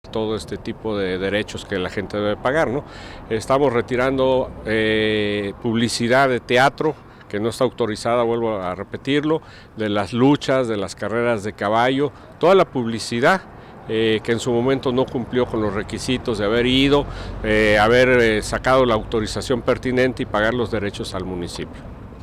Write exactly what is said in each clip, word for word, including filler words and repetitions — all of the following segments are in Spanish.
todo este tipo de derechos que la gente debe pagar, ¿no? Estamos retirando eh, publicidad de teatro que no está autorizada, vuelvo a repetirlo, de las luchas, de las carreras de caballo, toda la publicidad eh, que en su momento no cumplió con los requisitos de haber ido, eh, haber eh, sacado la autorización pertinente y pagar los derechos al municipio.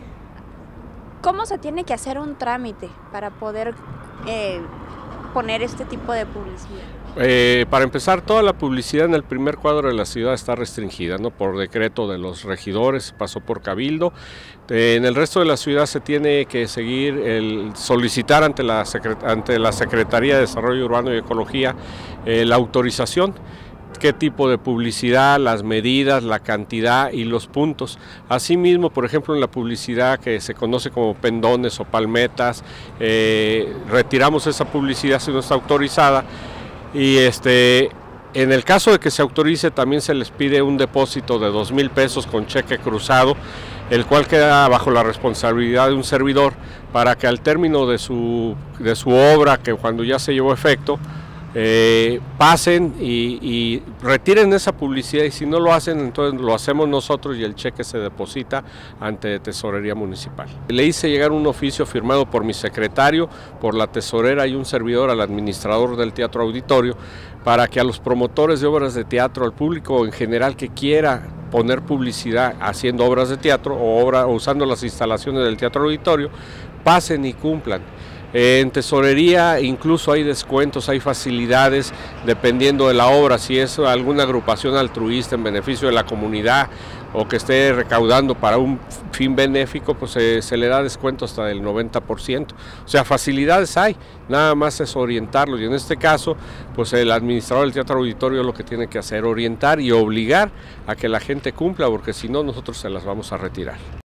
¿Cómo se tiene que hacer un trámite para poder eh, poner este tipo de publicidad? Eh, para empezar, toda la publicidad en el primer cuadro de la ciudad está restringida, ¿no? Por decreto de los regidores, pasó por cabildo. Eh, en el resto de la ciudad se tiene que seguir el solicitar ante la, ante la Secretaría de Desarrollo Urbano y Ecología eh, la autorización, qué tipo de publicidad, las medidas, la cantidad y los puntos. Asimismo, por ejemplo, en la publicidad que se conoce como pendones o palmetas, eh, retiramos esa publicidad si no está autorizada. Y este, en el caso de que se autorice, también se les pide un depósito de dos mil pesos con cheque cruzado, el cual queda bajo la responsabilidad de un servidor para que al término de su, de su obra, que cuando ya se llevó a efecto, eh, pasen y, y retiren esa publicidad, y si no lo hacen, entonces lo hacemos nosotros y el cheque se deposita ante Tesorería Municipal. Le hice llegar un oficio firmado por mi secretario, por la tesorera y un servidor al administrador del Teatro Auditorio, para que a los promotores de obras de teatro, al público en general que quiera poner publicidad haciendo obras de teatro o, obra, o usando las instalaciones del Teatro Auditorio, pasen y cumplan. En tesorería incluso hay descuentos, hay facilidades dependiendo de la obra, si es alguna agrupación altruista en beneficio de la comunidad o que esté recaudando para un fin benéfico, pues se, se le da descuento hasta del noventa por ciento. O sea, facilidades hay, nada más es orientarlos, y en este caso, pues el administrador del Teatro Auditorio lo que tiene que hacer, orientar y obligar a que la gente cumpla, porque si no, nosotros se las vamos a retirar.